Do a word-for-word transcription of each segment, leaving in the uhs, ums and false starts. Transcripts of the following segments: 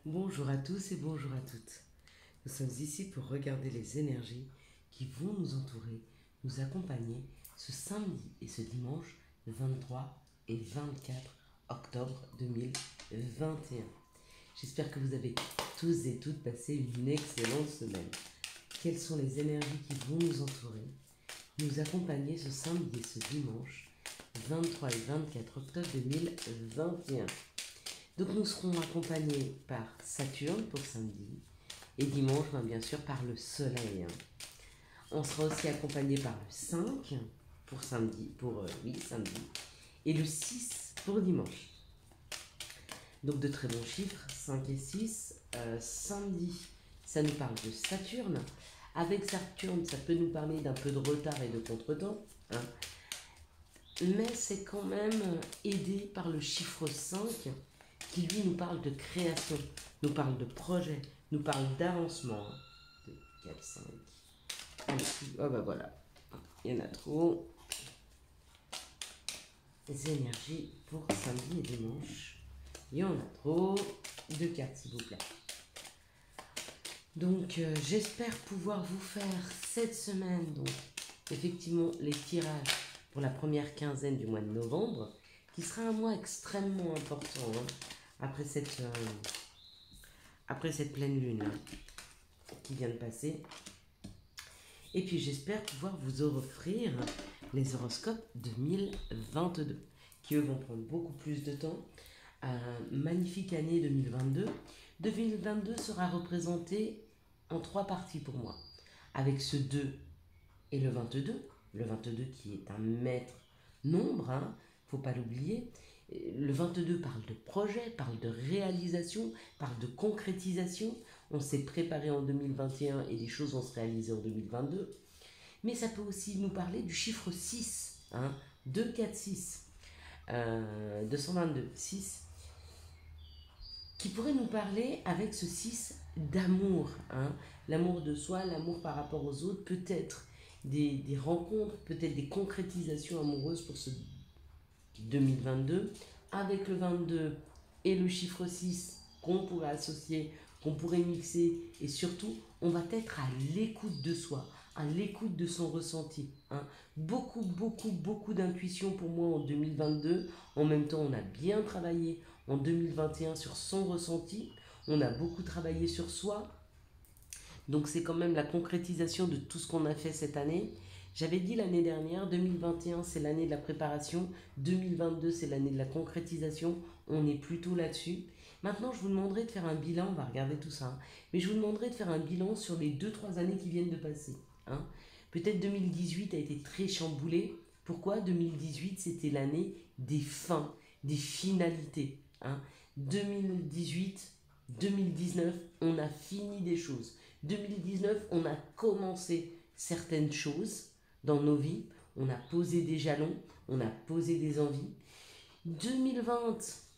Bonjour à tous et bonjour à toutes. Nous sommes ici pour regarder les énergies qui vont nous entourer, nous accompagner ce samedi et ce dimanche vingt-trois et vingt-quatre octobre deux mille vingt et un. J'espère que vous avez tous et toutes passé une excellente semaine. Quelles sont les énergies qui vont nous entourer, nous accompagner ce samedi et ce dimanche vingt-trois et vingt-quatre octobre deux mille vingt et un. Donc nous serons accompagnés par Saturne pour samedi et dimanche, ben, bien sûr, par le soleil. On sera aussi accompagné par le cinq pour samedi, pour euh, oui, samedi, et le six pour dimanche. Donc de très bons chiffres, cinq et six. Euh, samedi, ça nous parle de Saturne. Avec Saturne, ça peut nous parler d'un peu de retard et de contretemps, hein. Mais c'est quand même aidé par le chiffre cinq qui lui nous parle de création, nous parle de projet, nous parle d'avancement. deux, quatre, cinq. Allez, oh bah voilà, il y en a trop. Les énergies pour samedi et dimanche, il y en a trop. Deux cartes s'il vous plaît. Donc euh, j'espère pouvoir vous faire cette semaine, donc effectivement les tirages pour la première quinzaine du mois de novembre, qui sera un mois extrêmement important, hein, après cette, euh, après cette pleine lune hein, qui vient de passer. Et puis j'espère pouvoir vous offrir les horoscopes deux mille vingt-deux, qui eux vont prendre beaucoup plus de temps. Euh, magnifique année deux mille vingt-deux. deux mille vingt-deux sera représenté en trois parties pour moi, avec ce deux et le vingt-deux. Le vingt-deux qui est un maître nombre, hein, faut pas l'oublier. Le vingt-deux parle de projet, parle de réalisation, parle de concrétisation. On s'est préparé en deux mille vingt et un et les choses vont se réaliser en deux mille vingt-deux. Mais ça peut aussi nous parler du chiffre six, hein, deux, quatre, six, euh, deux cent vingt-deux, six, qui pourrait nous parler avec ce six d'amour, hein, l'amour de soi, l'amour par rapport aux autres, peut-être des, des rencontres, peut-être des concrétisations amoureuses pour ce deux mille vingt-deux, avec le vingt-deux et le chiffre six qu'on pourrait associer, qu'on pourrait mixer, et surtout, on va être à l'écoute de soi, à l'écoute de son ressenti. Hein. Beaucoup, beaucoup, beaucoup d'intuition pour moi en deux mille vingt-deux. En même temps, on a bien travaillé en deux mille vingt et un sur son ressenti. On a beaucoup travaillé sur soi. Donc c'est quand même la concrétisation de tout ce qu'on a fait cette année. J'avais dit l'année dernière, deux mille vingt et un c'est l'année de la préparation, deux mille vingt-deux c'est l'année de la concrétisation, on est plutôt là-dessus. Maintenant je vous demanderai de faire un bilan, on va regarder tout ça, hein, mais je vous demanderai de faire un bilan sur les deux trois années qui viennent de passer. Hein. Peut-être deux mille dix-huit a été très chamboulé. Pourquoi deux mille dix-huit c'était l'année des fins, des finalités. Hein. deux mille dix-huit, deux mille dix-neuf, on a fini des choses. deux mille dix-neuf, on a commencé certaines choses dans nos vies, on a posé des jalons, on a posé des envies. deux mille vingt,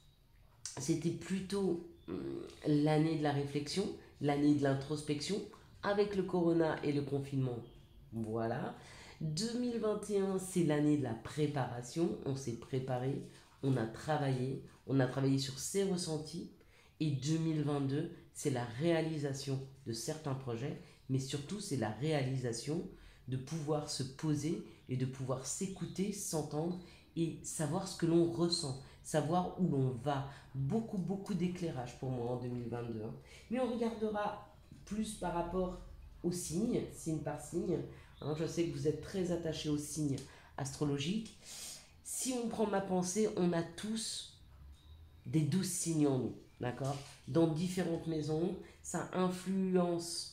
c'était plutôt hum, l'année de la réflexion, l'année de l'introspection, avec le corona et le confinement. Voilà. deux mille vingt et un, c'est l'année de la préparation, on s'est préparé, on a travaillé, on a travaillé sur ses ressentis. Et deux mille vingt-deux, c'est la réalisation de certains projets, mais surtout c'est la réalisation de pouvoir se poser et de pouvoir s'écouter, s'entendre et savoir ce que l'on ressent, savoir où l'on va. Beaucoup, beaucoup d'éclairage pour moi en deux mille vingt-deux. Hein. Mais on regardera plus par rapport aux signes, signe par signe. Hein, je sais que vous êtes très attachés aux signes astrologiques. Si on prend ma pensée, on a tous des douze signes en nous. D'accord? Dans différentes maisons, ça influence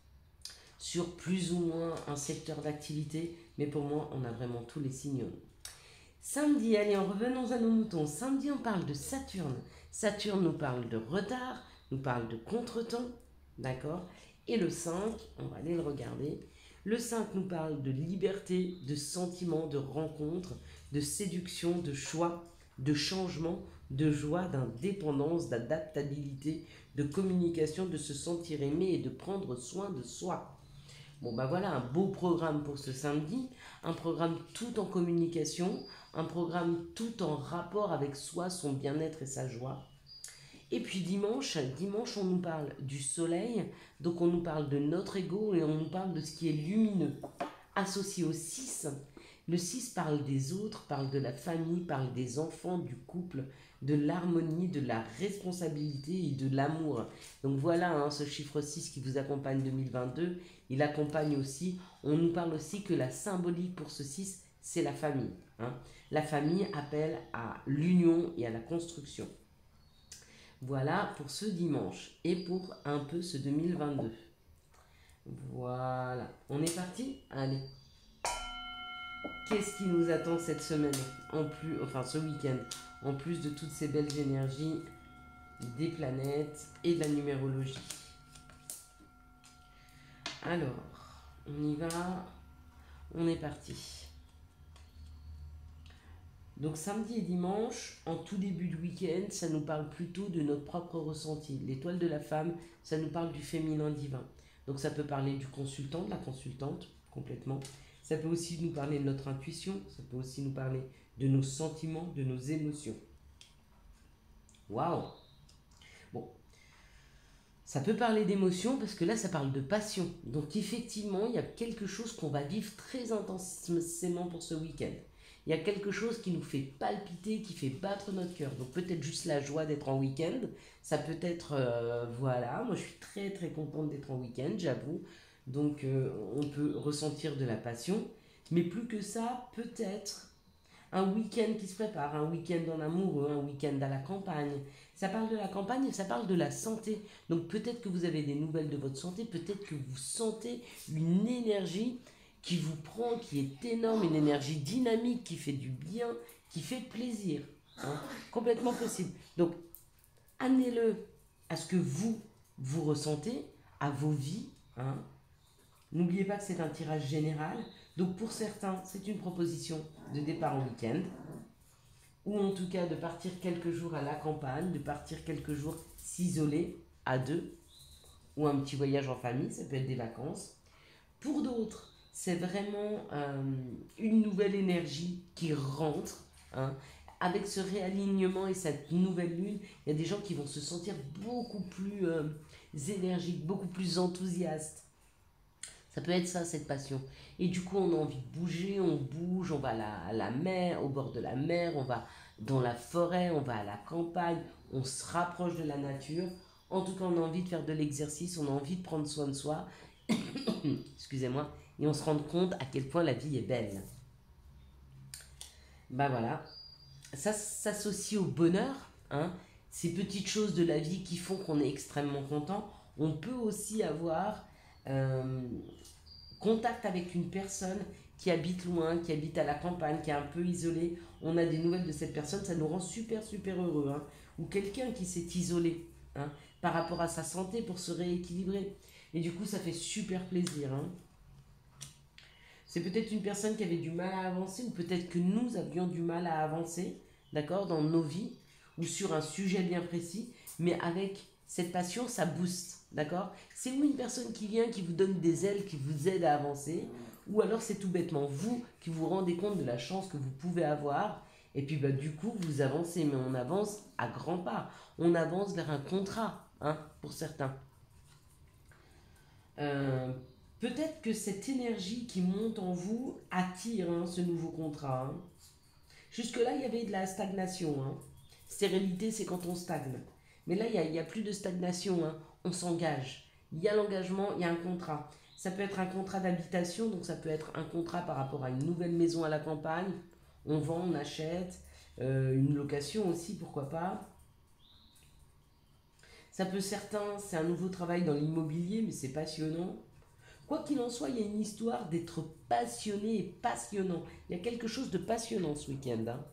sur plus ou moins un secteur d'activité, mais pour moi, on a vraiment tous les signes. Samedi, allez, en revenons à nos moutons. Samedi, on parle de Saturne. Saturne nous parle de retard, nous parle de contretemps, d'accord? Et le cinq, on va aller le regarder. Le cinq nous parle de liberté, de sentiments, de rencontres, de séduction, de choix, de changement, de joie, d'indépendance, d'adaptabilité, de communication, de se sentir aimé et de prendre soin de soi. Bon ben voilà, un beau programme pour ce samedi, un programme tout en communication, un programme tout en rapport avec soi, son bien-être et sa joie. Et puis dimanche, dimanche, on nous parle du soleil, donc on nous parle de notre ego et on nous parle de ce qui est lumineux. Associé au six, le six parle des autres, parle de la famille, parle des enfants, du couple, de l'harmonie, de la responsabilité et de l'amour. Donc voilà, hein, ce chiffre six qui vous accompagne deux mille vingt-deux, il accompagne aussi, on nous parle aussi que la symbolique pour ce six, c'est la famille. Hein. La famille appelle à l'union et à la construction. Voilà pour ce dimanche et pour un peu ce deux mille vingt-deux. Voilà, on est parti? Allez. Qu'est-ce qui nous attend cette semaine, en plus, enfin ce week-end, en plus de toutes ces belles énergies des planètes et de la numérologie? Alors, on y va, on est parti. Donc samedi et dimanche, en tout début de week-end, ça nous parle plutôt de notre propre ressenti. L'étoile de la femme, ça nous parle du féminin divin. Donc ça peut parler du consultant, de la consultante, complètement. Ça peut aussi nous parler de notre intuition, ça peut aussi nous parler de nos sentiments, de nos émotions. Waouh! Bon, ça peut parler d'émotions parce que là, ça parle de passion. Donc effectivement, il y a quelque chose qu'on va vivre très intensément pour ce week-end. Il y a quelque chose qui nous fait palpiter, qui fait battre notre cœur. Donc peut-être juste la joie d'être en week-end. Ça peut être, euh, voilà, moi je suis très très contente d'être en week-end, j'avoue. Donc euh, on peut ressentir de la passion. Mais plus que ça, peut-être un week-end qui se prépare, un week-end en amoureux, un week-end à la campagne. Ça parle de la campagne et ça parle de la santé. Donc peut-être que vous avez des nouvelles de votre santé, peut-être que vous sentez une énergie qui vous prend, qui est énorme, une énergie dynamique, qui fait du bien, qui fait plaisir. Hein, complètement possible. Donc, amenez-le à ce que vous, vous ressentez, à vos vies. Hein. N'oubliez pas que c'est un tirage général. Donc, pour certains, c'est une proposition de départ en week-end. Ou en tout cas, de partir quelques jours à la campagne, de partir quelques jours s'isoler à deux. Ou un petit voyage en famille, ça peut être des vacances. Pour d'autres, c'est vraiment euh, une nouvelle énergie qui rentre. Hein. Avec ce réalignement et cette nouvelle lune, il y a des gens qui vont se sentir beaucoup plus euh, énergiques, beaucoup plus enthousiastes. Ça peut être ça, cette passion. Et du coup, on a envie de bouger, on bouge, on va à la, à la mer, au bord de la mer, on va dans la forêt, on va à la campagne, on se rapproche de la nature. En tout cas, on a envie de faire de l'exercice, on a envie de prendre soin de soi. Excusez-moi. Et on se rend compte à quel point la vie est belle. Ben voilà. Ça s'associe au bonheur. Hein. Ces petites choses de la vie qui font qu'on est extrêmement content. On peut aussi avoir euh, contact avec une personne qui habite loin, qui habite à la campagne, qui est un peu isolée. On a des nouvelles de cette personne, ça nous rend super super heureux. Hein. Ou quelqu'un qui s'est isolé hein, par rapport à sa santé pour se rééquilibrer. Et du coup, ça fait super plaisir. Hein. C'est peut-être une personne qui avait du mal à avancer, ou peut-être que nous avions du mal à avancer, d'accord, dans nos vies, ou sur un sujet bien précis, mais avec cette passion, ça booste, d'accord. C'est vous une personne qui vient, qui vous donne des ailes, qui vous aide à avancer, ou alors c'est tout bêtement vous qui vous rendez compte de la chance que vous pouvez avoir, et puis bah, du coup vous avancez, mais on avance à grands pas, on avance vers un contrat, hein, pour certains. Euh, Peut-être que cette énergie qui monte en vous attire hein, ce nouveau contrat. Hein. Jusque-là, il y avait de la stagnation. Hein. Stérilité, c'est quand on stagne. Mais là, il n'y a, a plus de stagnation. Hein. On s'engage. Il y a l'engagement, il y a un contrat. Ça peut être un contrat d'habitation, donc ça peut être un contrat par rapport à une nouvelle maison à la campagne. On vend, on achète. Euh, une location aussi, pourquoi pas. Ça peut certains, c'est un nouveau travail dans l'immobilier, mais c'est passionnant. Quoi qu'il en soit, il y a une histoire d'être passionné et passionnant. Il y a quelque chose de passionnant ce week-end. Hein.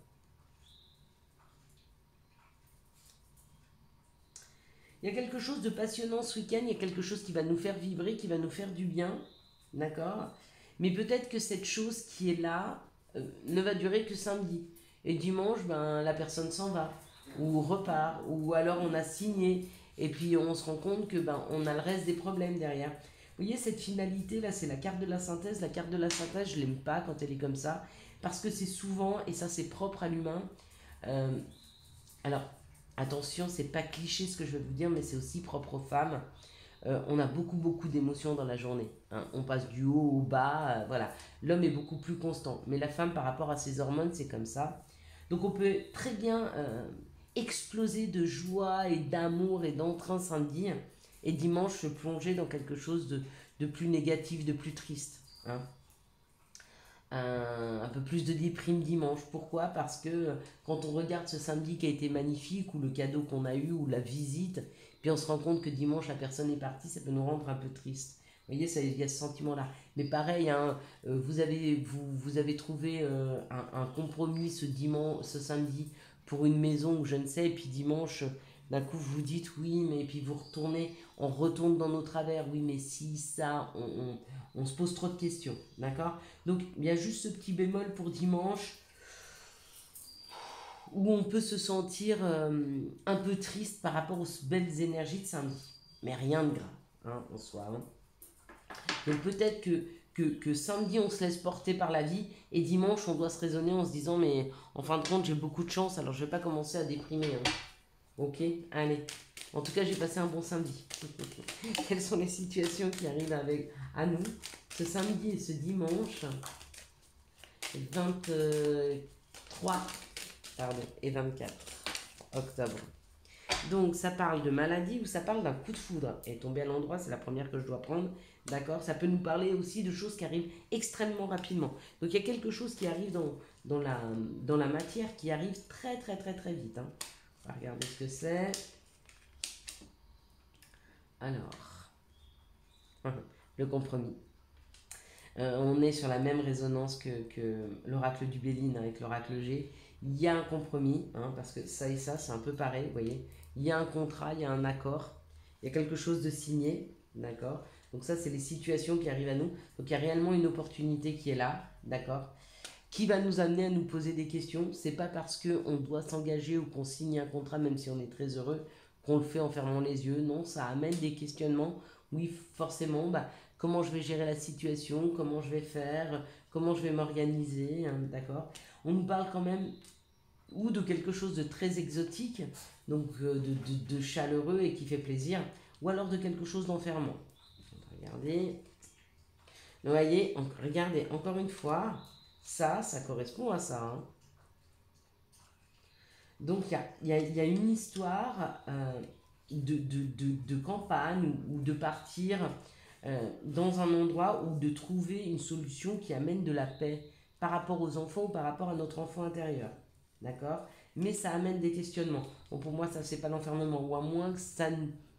Il y a quelque chose de passionnant ce week-end. Il y a quelque chose qui va nous faire vibrer, qui va nous faire du bien. D'accord? Mais peut-être que cette chose qui est là euh, ne va durer que samedi. Et dimanche, ben, la personne s'en va. Ou repart. Ou alors on a signé. Et puis on se rend compte que ben, on a le reste des problèmes derrière. Vous voyez, cette finalité là, c'est la carte de la synthèse. La carte de la synthèse, je l'aime pas quand elle est comme ça. Parce que c'est souvent, et ça c'est propre à l'humain. Euh, alors, attention, c'est pas cliché ce que je vais vous dire, mais c'est aussi propre aux femmes. Euh, on a beaucoup, beaucoup d'émotions dans la journée. Hein. On passe du haut au bas, euh, voilà. L'homme est beaucoup plus constant. Mais la femme, par rapport à ses hormones, c'est comme ça. Donc on peut très bien euh, exploser de joie et d'amour et d'entrain samedi et dimanche se plonger dans quelque chose de, de plus négatif, de plus triste. Hein. Un, un peu plus de déprime dimanche. Pourquoi? Parce que quand on regarde ce samedi qui a été magnifique, ou le cadeau qu'on a eu, ou la visite, puis on se rend compte que dimanche la personne est partie, ça peut nous rendre un peu triste. Vous voyez, ça, il y a ce sentiment-là. Mais pareil, hein, euh, vous, avez, vous, vous avez trouvé euh, un, un compromis ce, dimanche, ce samedi pour une maison ou je ne sais, et puis dimanche, d'un coup vous vous dites oui, mais puis vous retournez, on retourne dans nos travers, oui, mais si, ça, on, on, on se pose trop de questions, d'accord? Donc il y a juste ce petit bémol pour dimanche où on peut se sentir euh, un peu triste par rapport aux belles énergies de samedi. Mais rien de grave, hein, en soi. Hein. Donc peut-être que, que, que samedi on se laisse porter par la vie et dimanche on doit se raisonner en se disant mais en fin de compte j'ai beaucoup de chance alors je vais pas commencer à déprimer. Hein. Ok, allez. En tout cas j'ai passé un bon samedi. Quelles sont les situations qui arrivent avec, à nous ce samedi et ce dimanche vingt-trois pardon, et vingt-quatre octobre. Donc ça parle de maladie ou ça parle d'un coup de foudre. Et tomber à l'endroit, c'est la première que je dois prendre. D'accord? Ça peut nous parler aussi de choses qui arrivent extrêmement rapidement. Donc il y a quelque chose qui arrive dans, dans, la, dans la matière qui arrive très très très très vite. Hein. On va regarder ce que c'est. Alors, le compromis. Euh, on est sur la même résonance que, que l'oracle du Béline avec l'oracle G. Il y a un compromis, hein, parce que ça et ça, c'est un peu pareil, vous voyez. Il y a un contrat, il y a un accord, il y a quelque chose de signé, d'accord. Donc ça, c'est les situations qui arrivent à nous. Donc il y a réellement une opportunité qui est là, d'accord, qui va nous amener à nous poser des questions. C'est pas parce qu'on doit s'engager ou qu'on signe un contrat, même si on est très heureux, qu'on le fait en fermant les yeux. Non, ça amène des questionnements. Oui, forcément, bah, comment je vais gérer la situation, comment je vais faire, comment je vais m'organiser, hein, d'accord. On nous parle quand même ou de quelque chose de très exotique, donc euh, de, de, de chaleureux et qui fait plaisir, ou alors de quelque chose d'enfermant. Regardez. Vous voyez, regardez, encore une fois, ça, ça correspond à ça. Hein. Donc il y a, y, a, y a une histoire euh, de, de, de, de campagne ou, ou de partir euh, dans un endroit ou de trouver une solution qui amène de la paix par rapport aux enfants ou par rapport à notre enfant intérieur. D'accord? Mais ça amène des questionnements. Bon, pour moi, ça, c'est pas l'enfermement. Ou à moins que ça,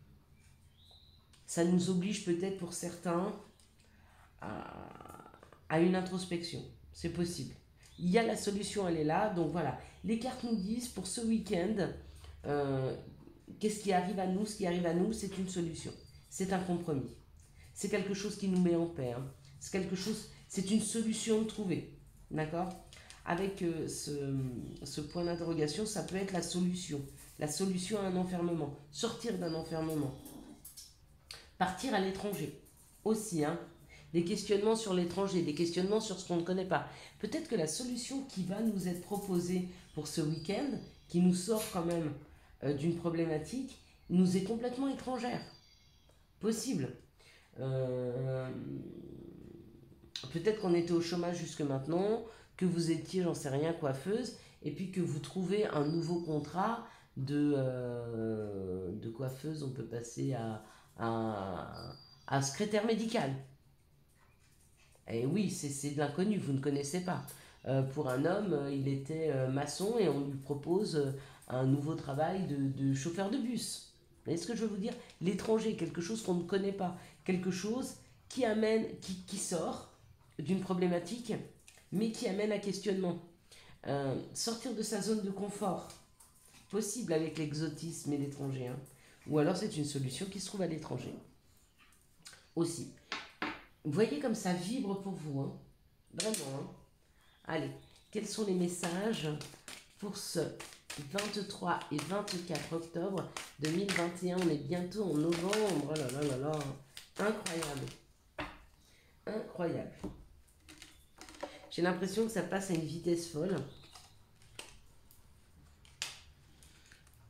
ça nous oblige peut-être pour certains à, à une introspection. C'est possible. Il y a la solution, elle est là. Donc voilà. Les cartes nous disent pour ce week-end, euh, qu'est-ce qui arrive à nous? Ce qui arrive à nous, c'est une solution. C'est un compromis. C'est quelque chose qui nous met en paix. Hein. C'est quelque chose, c'est une solution de trouver. D'accord? Avec euh, ce, ce point d'interrogation, ça peut être la solution. La solution à un enfermement. Sortir d'un enfermement. Partir à l'étranger. Aussi, hein. Des questionnements sur l'étranger, des questionnements sur ce qu'on ne connaît pas. Peut-être que la solution qui va nous être proposée pour ce week-end, qui nous sort quand même euh, d'une problématique, nous est complètement étrangère. Possible. Euh, peut-être qu'on était au chômage jusque maintenant, que vous étiez, j'en sais rien, coiffeuse, et puis que vous trouvez un nouveau contrat de, euh, de coiffeuse, on peut passer à, à, à secrétaire médical. Et oui, c'est de l'inconnu, vous ne connaissez pas. Euh, pour un homme, il était euh, maçon et on lui propose euh, un nouveau travail de, de chauffeur de bus. Vous voyez ce que je veux vous dire? L'étranger, quelque chose qu'on ne connaît pas, quelque chose qui amène, qui, qui sort d'une problématique, mais qui amène à questionnement. Euh, sortir de sa zone de confort, possible avec l'exotisme et l'étranger. Hein. Ou alors c'est une solution qui se trouve à l'étranger. Aussi. Vous voyez comme ça vibre pour vous. Hein. Vraiment. Hein. Allez, quels sont les messages pour ce vingt-trois et vingt-quatre octobre deux mille vingt et un? On est bientôt en novembre. Oh là là là là. Incroyable. Incroyable. J'ai l'impression que ça passe à une vitesse folle.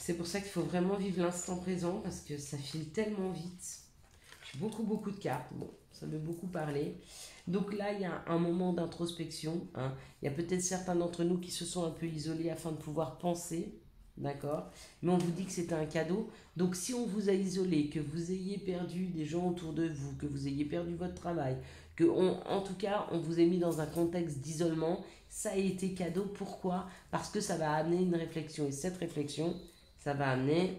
C'est pour ça qu'il faut vraiment vivre l'instant présent parce que ça file tellement vite. J'ai beaucoup, beaucoup de cartes. Bon, ça veut beaucoup parler. Donc là, il y a un moment d'introspection. Hein. Il y a peut-être certains d'entre nous qui se sont un peu isolés afin de pouvoir penser. D'accord? Mais on vous dit que c'était un cadeau. Donc si on vous a isolé, que vous ayez perdu des gens autour de vous, que vous ayez perdu votre travail, que on, en tout cas, on vous ait mis dans un contexte d'isolement, ça a été cadeau. Pourquoi? Parce que ça va amener une réflexion. Et cette réflexion, ça va amener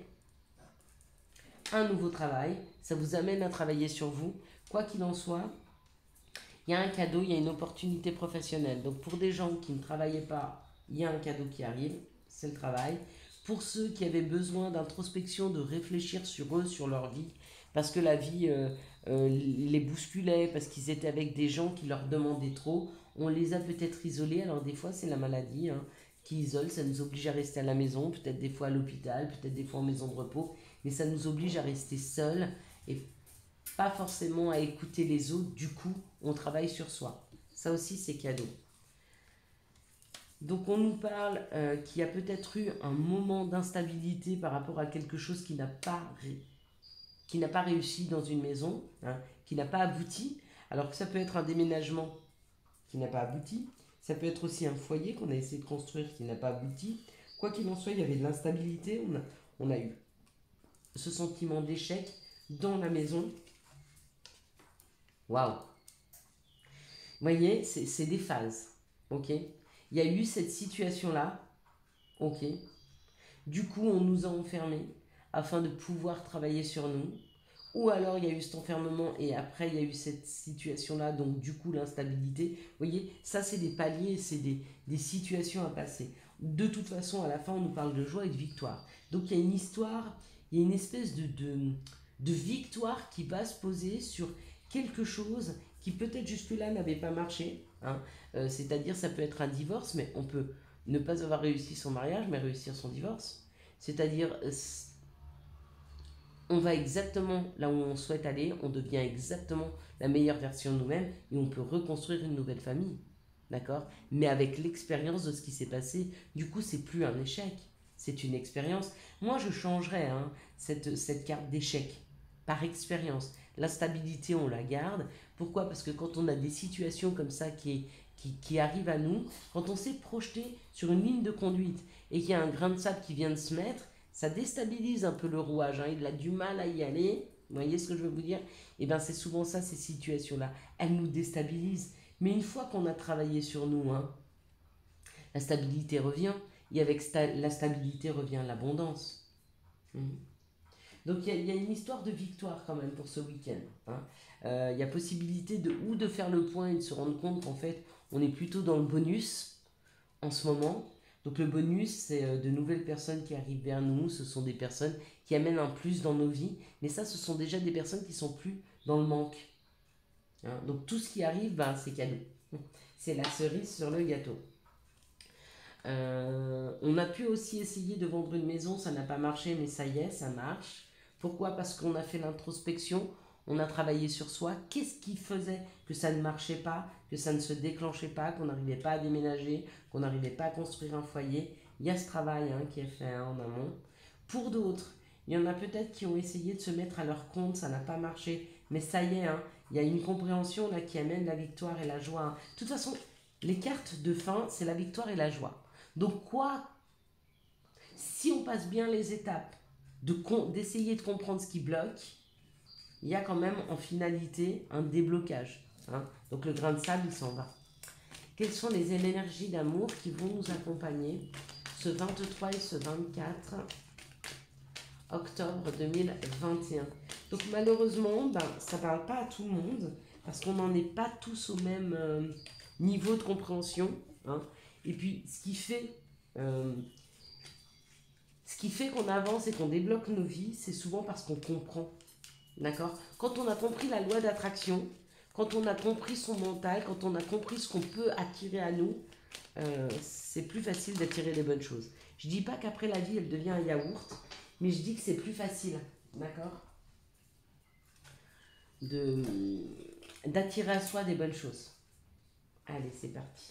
un nouveau travail. Ça vous amène à travailler sur vous. Quoi qu'il en soit, il y a un cadeau, il y a une opportunité professionnelle. Donc pour des gens qui ne travaillaient pas, il y a un cadeau qui arrive, c'est le travail. Pour ceux qui avaient besoin d'introspection, de réfléchir sur eux, sur leur vie, parce que la vie euh, euh, les bousculait, parce qu'ils étaient avec des gens qui leur demandaient trop, on les a peut-être isolés. Alors des fois c'est la maladie hein, qui isole, ça nous oblige à rester à la maison, peut-être des fois à l'hôpital, peut-être des fois en maison de repos, mais ça nous oblige à rester seuls et pas forcément à écouter les autres. Du coup, on travaille sur soi. Ça aussi, c'est cadeau. Donc, on nous parle euh, qu'il y a peut-être eu un moment d'instabilité par rapport à quelque chose qui n'a pas, ré... qui n'a pas réussi dans une maison, hein, qui n'a pas abouti. Alors que ça peut être un déménagement qui n'a pas abouti. Ça peut être aussi un foyer qu'on a essayé de construire qui n'a pas abouti. Quoi qu'il en soit, il y avait de l'instabilité. On a, on a eu ce sentiment d'échec dans la maison. Waouh! Vous voyez, c'est des phases. Ok? Il y a eu cette situation-là. Ok? Du coup, on nous a enfermés afin de pouvoir travailler sur nous. Ou alors, il y a eu cet enfermement et après, il y a eu cette situation-là. Donc, du coup, l'instabilité. Vous voyez, ça, c'est des paliers, c'est des, des situations à passer. De toute façon, à la fin, on nous parle de joie et de victoire. Donc, il y a une histoire, il y a une espèce de, de, de victoire qui va se poser sur quelque chose qui peut-être jusque-là n'avait pas marché. Hein. Euh, C'est-à-dire, ça peut être un divorce, mais on peut ne pas avoir réussi son mariage, mais réussir son divorce. C'est-à-dire, on va exactement là où on souhaite aller, on devient exactement la meilleure version de nous-mêmes et on peut reconstruire une nouvelle famille. D'accord? Mais avec l'expérience de ce qui s'est passé, du coup, c'est plus un échec, c'est une expérience. Moi, je changerais hein, cette, cette carte d'échec par expérience. La stabilité, on la garde. Pourquoi? Parce que quand on a des situations comme ça qui, qui, qui arrivent à nous, quand on s'est projeté sur une ligne de conduite et qu'il y a un grain de sable qui vient de se mettre, ça déstabilise un peu le rouage. Hein. Il a du mal à y aller. Vous voyez ce que je veux vous dire? Et bien, c'est souvent ça, ces situations-là. Elles nous déstabilisent. Mais une fois qu'on a travaillé sur nous, hein, la stabilité revient. Et avec sta la stabilité revient l'abondance. Mmh. Donc il y, y a une histoire de victoire quand même pour ce week-end. Hein. Euh, il y a possibilité de ou de faire le point et de se rendre compte qu'en fait on est plutôt dans le bonus en ce moment. Donc le bonus c'est de nouvelles personnes qui arrivent vers nous. Ce sont des personnes qui amènent un plus dans nos vies. Mais ça ce sont déjà des personnes qui sont plus dans le manque. Hein. Donc tout ce qui arrive ben, c'est cadeau. C'est la cerise sur le gâteau. Euh, on a pu aussi essayer de vendre une maison, ça n'a pas marché, mais ça y est, ça marche. Pourquoi? Parce qu'on a fait l'introspection, on a travaillé sur soi. Qu'est-ce qui faisait que ça ne marchait pas, que ça ne se déclenchait pas, qu'on n'arrivait pas à déménager, qu'on n'arrivait pas à construire un foyer? Il y a ce travail hein, qui est fait hein, en amont. Pour d'autres, il y en a peut-être qui ont essayé de se mettre à leur compte, ça n'a pas marché, mais ça y est, hein, il y a une compréhension là qui amène la victoire et la joie. Hein. De toute façon, les cartes de fin, c'est la victoire et la joie. Donc quoi, si on passe bien les étapes d'essayer de, de comprendre ce qui bloque, il y a quand même en finalité un déblocage. Hein. Donc le grain de sable, il s'en va. Quelles sont les énergies d'amour qui vont nous accompagner ce vingt-trois et ce vingt-quatre octobre deux mille vingt et un? Donc malheureusement, ben, ça ne parle pas à tout le monde parce qu'on n'en est pas tous au même euh, niveau de compréhension. Hein. Et puis, ce qui fait, euh, ce qui fait qu'on avance et qu'on débloque nos vies, c'est souvent parce qu'on comprend. D'accord? Quand on a compris la loi d'attraction, quand on a compris son mental, quand on a compris ce qu'on peut attirer à nous, euh, c'est plus facile d'attirer les bonnes choses. Je ne dis pas qu'après la vie, elle devient un yaourt, mais je dis que c'est plus facile. D'accord? De, d'attirer à soi des bonnes choses. Allez, c'est parti.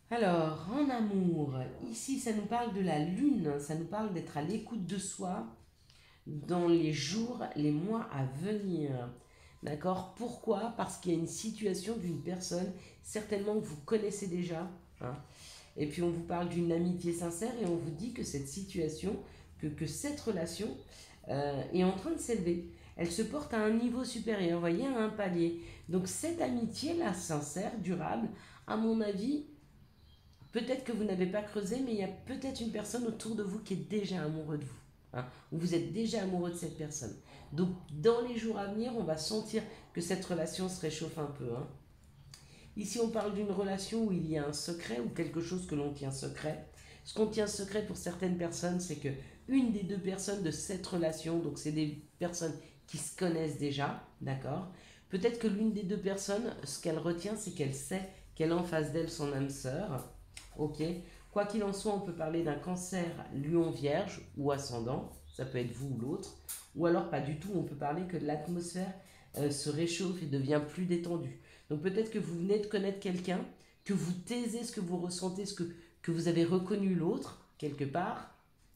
Alors, en amour, ici, ça nous parle de la lune, ça nous parle d'être à l'écoute de soi dans les jours, les mois à venir. D'accord? Pourquoi? Parce qu'il y a une situation d'une personne, certainement que vous connaissez déjà, hein. Et puis on vous parle d'une amitié sincère et on vous dit que cette situation, que, que cette relation euh, est en train de s'élever. Elle se porte à un niveau supérieur, vous voyez, à un palier. Donc cette amitié-là, sincère, durable, à mon avis, peut-être que vous n'avez pas creusé, mais il y a peut-être une personne autour de vous qui est déjà amoureux de vous, hein, ou vous êtes déjà amoureux de cette personne. Donc dans les jours à venir, on va sentir que cette relation se réchauffe un peu, hein. Ici, on parle d'une relation où il y a un secret ou quelque chose que l'on tient secret. Ce qu'on tient secret pour certaines personnes, c'est que une des deux personnes de cette relation, donc c'est des personnes qui se connaissent déjà, d'accord? Peut-être que l'une des deux personnes, ce qu'elle retient, c'est qu'elle sait qu'elle a en face d'elle son âme sœur, ok? Quoi qu'il en soit, on peut parler d'un cancer lion vierge ou ascendant, ça peut être vous ou l'autre, ou alors pas du tout, on peut parler que l'atmosphère euh, se réchauffe et devient plus détendue. Donc peut-être que vous venez de connaître quelqu'un, que vous taisez ce que vous ressentez, ce que, que vous avez reconnu l'autre, quelque part,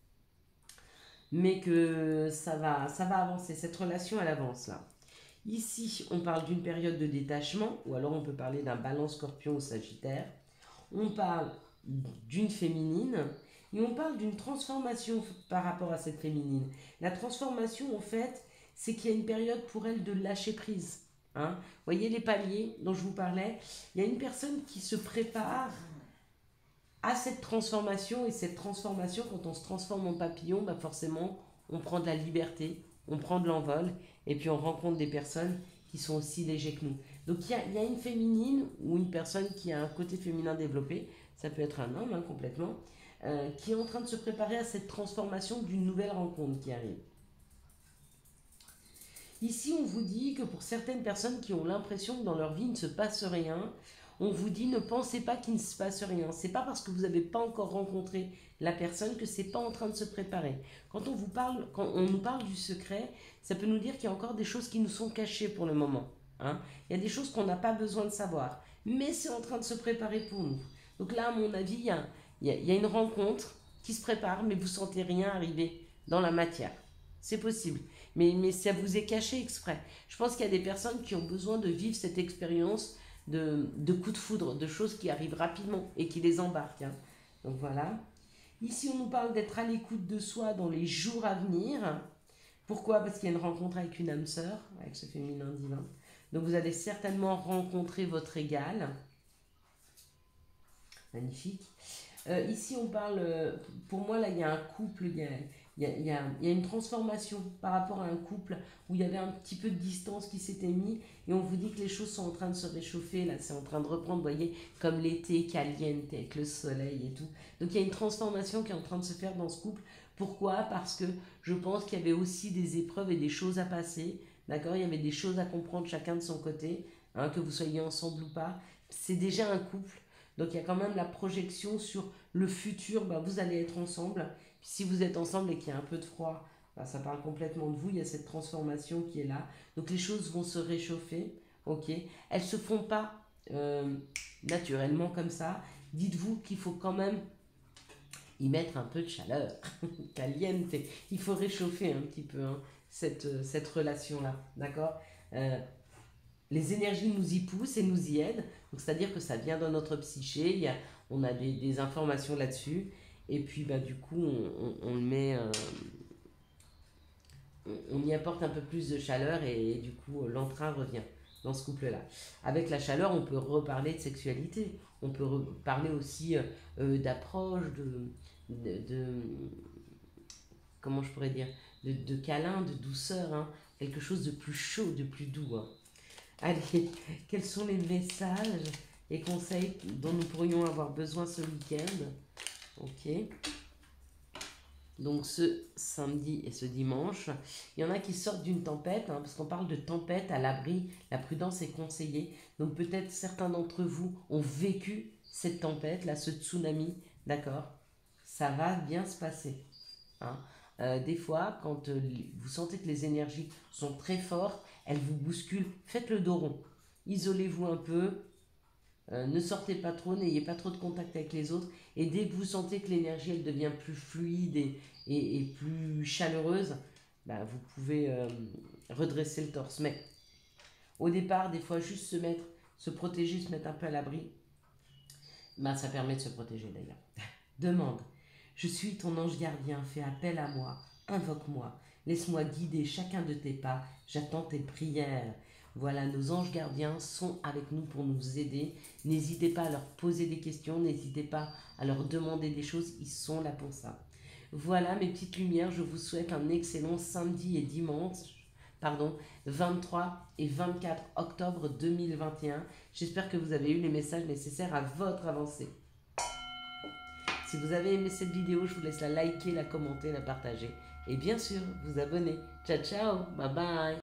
mais que ça va, ça va avancer, cette relation elle avance là. Ici, on parle d'une période de détachement, ou alors on peut parler d'un balance scorpion ou sagittaire. On parle d'une féminine, et on parle d'une transformation par rapport à cette féminine. La transformation, en fait, c'est qu'il y a une période pour elle de lâcher prise. Hein. Vous voyez les paliers dont je vous parlais? Il y a une personne qui se prépare à cette transformation, et cette transformation, quand on se transforme en papillon, bah forcément, on prend de la liberté, on prend de l'envol, et puis on rencontre des personnes qui sont aussi légers que nous. Donc il y a, il y a une féminine ou une personne qui a un côté féminin développé, ça peut être un homme hein, complètement, euh, qui est en train de se préparer à cette transformation d'une nouvelle rencontre qui arrive. Ici, on vous dit que pour certaines personnes qui ont l'impression que dans leur vie il ne se passe rien, on vous dit ne pensez pas qu'il ne se passe rien. C'est pas parce que vous n'avez pas encore rencontré la personne que c'est pas en train de se préparer. Quand on vous parle, quand on nous parle du secret, ça peut nous dire qu'il y a encore des choses qui nous sont cachées pour le moment, hein. Il y a des choses qu'on n'a pas besoin de savoir, mais c'est en train de se préparer pour nous. Donc là, à mon avis, il y a, il y a, il y a une rencontre qui se prépare, mais vous sentez rien arriver dans la matière. C'est possible. Mais, mais ça vous est caché exprès. Je pense qu'il y a des personnes qui ont besoin de vivre cette expérience de, de coups de foudre, de choses qui arrivent rapidement et qui les embarquent, hein. Donc voilà. Ici, on nous parle d'être à l'écoute de soi dans les jours à venir. Pourquoi? Parce qu'il y a une rencontre avec une âme sœur, avec ce féminin divin. Donc vous allez certainement rencontrer votre égal. Magnifique. Euh, ici, on parle, euh, pour moi, là, il y a un couple, il y a, il y, a, il y, a, il y a une transformation par rapport à un couple où il y avait un petit peu de distance qui s'était mis et on vous dit que les choses sont en train de se réchauffer, là, c'est en train de reprendre, vous voyez, comme l'été caliente avec le soleil et tout. Donc il y a une transformation qui est en train de se faire dans ce couple. Pourquoi? Parce que je pense qu'il y avait aussi des épreuves et des choses à passer, d'accord? Il y avait des choses à comprendre chacun de son côté, hein, que vous soyez ensemble ou pas. C'est déjà un couple. Donc il y a quand même la projection sur le futur, bah, vous allez être ensemble. Puis si vous êtes ensemble et qu'il y a un peu de froid, bah, ça parle complètement de vous, il y a cette transformation qui est là. Donc les choses vont se réchauffer, ok? Elles ne se font pas euh, naturellement comme ça. Dites-vous qu'il faut quand même y mettre un peu de chaleur, caliente. Il faut réchauffer un petit peu hein, cette, cette relation-là, d'accord? euh, Les énergies nous y poussent et nous y aident. Donc, c'est-à-dire que ça vient dans notre psyché, il y a, on a des, des informations là-dessus. Et puis, bah, du coup, on, on, on le met, euh, on, on y apporte un peu plus de chaleur et, et du coup, l'entrain revient dans ce couple-là. Avec la chaleur, on peut reparler de sexualité. On peut parler aussi euh, d'approche, de, de, de, comment je pourrais dire, de, de câlin, de douceur, hein. Quelque chose de plus chaud, de plus doux, hein. Allez, quels sont les messages et conseils dont nous pourrions avoir besoin ce week-end? Ok. Donc ce samedi et ce dimanche, il y en a qui sortent d'une tempête, hein, parce qu'on parle de tempête à l'abri, la prudence est conseillée. Donc peut-être certains d'entre vous ont vécu cette tempête, là, ce tsunami, d'accord? Ça va bien se passer, hein. Euh, des fois, quand euh, vous sentez que les énergies sont très fortes, elles vous bousculent, faites le dos rond. Isolez-vous un peu, Euh, ne sortez pas trop, n'ayez pas trop de contact avec les autres. Et dès que vous sentez que l'énergie elle devient plus fluide et, et, et plus chaleureuse, bah, vous pouvez euh, redresser le torse. Mais au départ, des fois, juste se mettre, se protéger, se mettre un peu à l'abri, bah, ça permet de se protéger d'ailleurs. Demande. Je suis ton ange gardien, fais appel à moi, invoque-moi, laisse-moi guider chacun de tes pas, j'attends tes prières. Voilà, nos anges gardiens sont avec nous pour nous aider. N'hésitez pas à leur poser des questions, n'hésitez pas à leur demander des choses, ils sont là pour ça. Voilà mes petites lumières, je vous souhaite un excellent samedi et dimanche, pardon, vingt-trois et vingt-quatre octobre deux mille vingt et un. J'espère que vous avez eu les messages nécessaires à votre avancée. Si vous avez aimé cette vidéo, je vous laisse la liker, la commenter, la partager et bien sûr vous abonner. Ciao ciao, bye bye.